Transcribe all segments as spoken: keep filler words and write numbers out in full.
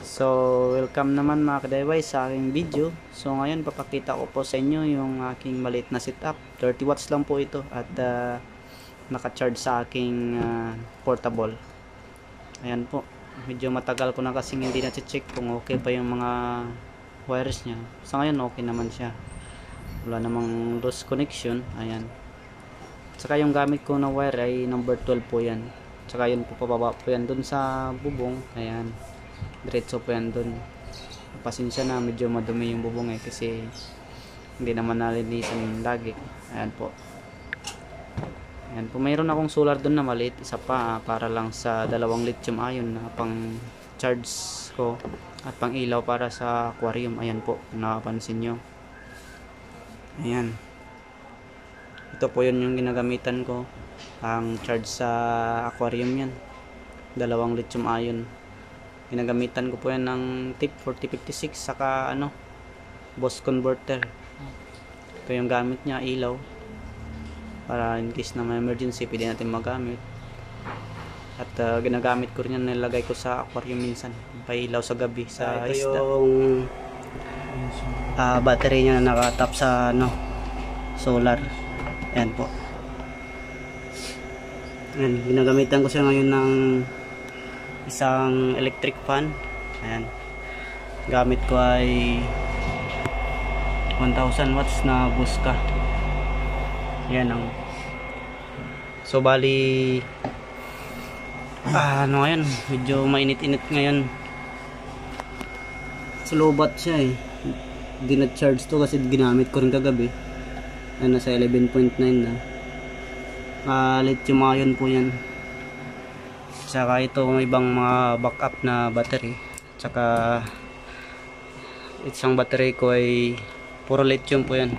So, welcome naman mga ka-D I Y sa aking video. So, ngayon papakita ko po sa inyo yung aking maliit na setup. thirty watts lang po ito at uh, naka-charge sa aking uh, portable. Ayan po. Medyo matagal ko na kasing hindi na-check kung okay pa yung mga wires niya. Sa ngayon okay naman siya. Wala namang loose connection. Ayan. Saka yung gamit ko na wire ay number twelve po yan. Saka yun po pababa po yan dun sa bubong. Ayan. Diretso po yan dun. Pasensya na, medyo madumi yung bubong eh kasi hindi naman nalinisan lagi. Ayan po. Ayan po, mayroon akong solar dun na maliit, isa pa para lang sa dalawang lithium ion na pang charge ko at pang ilaw para sa aquarium. Ayan po, kung nakapansin nyo. Ayan. Ito po yun yung ginagamitan ko, ang charge sa aquarium yan. Dalawang lithium ion. Ginagamitan ko po yan ng tip forty fifty-six saka ano, boost converter. Ito yung gamit niya, ilaw. Para in case na may emergency, pwede natin magamit. At uh, ginagamit ko rin yan, nilagay ko sa aquarium minsan. Pailaw sa gabi sa ito isda. Yung uh, battery niya na nakatap sa ano, solar. Ayan po. Ayan, ginagamitan ko siya ngayon ng isang electric fan. Ayan. Gamit ko ay one thousand watts na Buska. Ayan ang. So bali ah, ano ngayon, medyo mainit-init ngayon. Slow-bat siya eh. Hindi na-charge to kasi ginamit ko rin kagabi. Ayan, nasa eleven point nine na. Ah, lithium ion po yan. Tsaka ito may ibang mga backup na battery. Tsaka isang battery ko ay puro lithium po yan.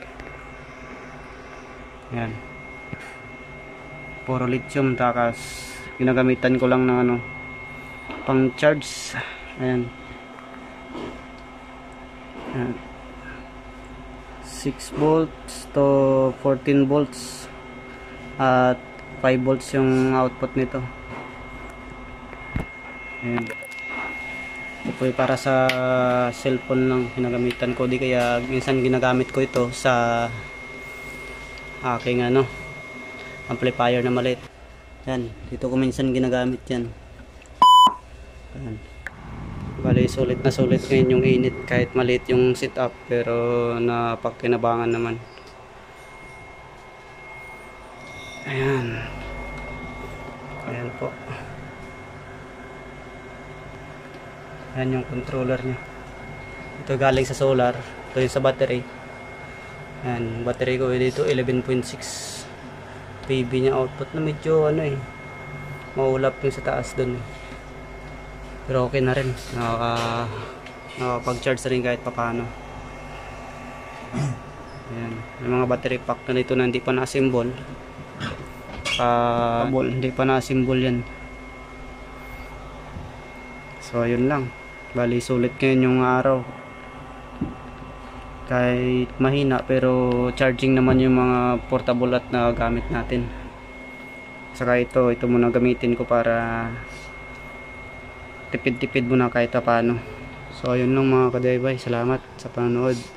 Yan. Puro lithium, takas ginagamitan ko lang ng ano, pang charge. Ayan. Ayan. six volts to fourteen volts at five volts yung output nito. Ayan. Ito po para sa cellphone lang ginagamitan ko, di kaya minsan ginagamit ko ito sa aking ano, amplifier na maliit. Yan, dito ko minsan ginagamit yan. Ayan. Bali sulit na sulit ngayon yung init kahit maliit yung setup, pero napakinabangan naman. Ayan. Ayan po. Ayan yung controller nya. Ito galing sa solar. Ito yung sa battery. Ayan, battery ko dito eleven point six P B nya output na medyo ano eh, maulap yung sa taas dun. Pero okay na rin. Nakaka, nakapag-charge rin kahit papano. Ayan. May mga battery pack na dito na hindi pa na-assemble. Uh, hindi pa na-assemble yan. So ayun lang. Bali sulit ngayon yung araw. Kahit mahina pero charging naman yung mga portable at na gamit natin. Saka ito, ito muna gamitin ko para tipid-tipid muna kahit paano. So ayun lang mga ka-D I Y. Salamat sa panonood.